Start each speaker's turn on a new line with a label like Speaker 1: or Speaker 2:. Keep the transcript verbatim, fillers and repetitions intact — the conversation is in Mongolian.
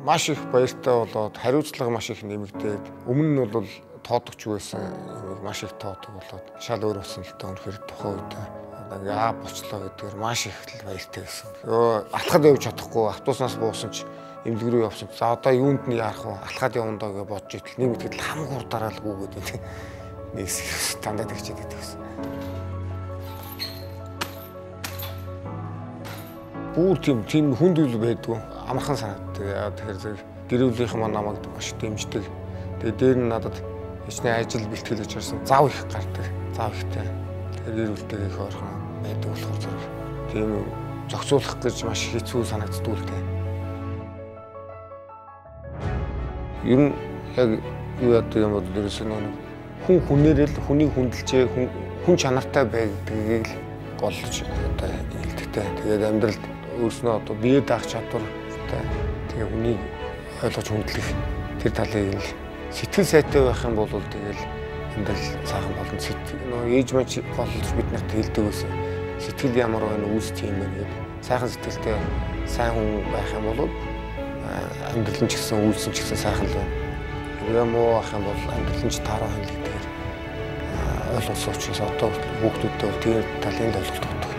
Speaker 1: маш их баяртай болоод хариуцлага маш их нэмэгдээд өмнө нь бол тоодогч байсан маш их тоодог болоод шал өөр болсон л тоо өнөхөр тухайн үед ингээ аа болчлоо гэдгээр маш их баяртай байсан. Өө алхаад явж чадахгүй автобуснаас буусан ч эмнэлэг рүү явсан. За одоо юунд нь яарах вэ? Алхаад явна даа гэж бодож итэл нэг мэтгэл хам хурд дараалгүй гэдэг. Нийс тандаа тэгчээд байдаг гэсэн. Бүр тийм тийм хүндүүл байдгүй. Амархан санагддаг. Яа тэгэхээр гэрүүлийнхэн маань намайг маш дэмждэг. Тэгээ дээр нь надад хичнээн ажил бэлтгэл гэж харсан. Зав их гардаг. Зав ихтэй. Тэгээ гэрүүлтэйг их ойрхон байдаг болохоор зэрэг тийм зохицуулах гэж маш хэцүү санагддаг л дээ. Ер нь яг юу яадаг юм бол ерөөсөө нэг хүн хүнээрэл хүнийг хүндэлжээ хүн чанартай байдгийг л голж одоо хэлдэгтэй. Тэгээд амьдралд өөрснөө одоо бие даах чадвартай тэгээ хүнийг ойлгож хүндлэх тэр талыг л сэтгэл сайтай байх юм бол тэгэл амьдрал сайхан болно. Сэтгэл ээж маань голж бид нарт хэлдэг байсан. Сэтгэл ямар байна үүс тийм байна гэдэг. Сайхан сэтгэлтэй сайн хүн байх юм бол амьдрал нь ч гэсэн үйлс нь ч гэсэн сайхан л байна. Хэрвээ муу байх юм бол амьдрал нь ч таараа хань л гэдэг ойлгосоо учраас одоо хүүхдүүдтэй бол тэр талын л ойлголт өгдөг.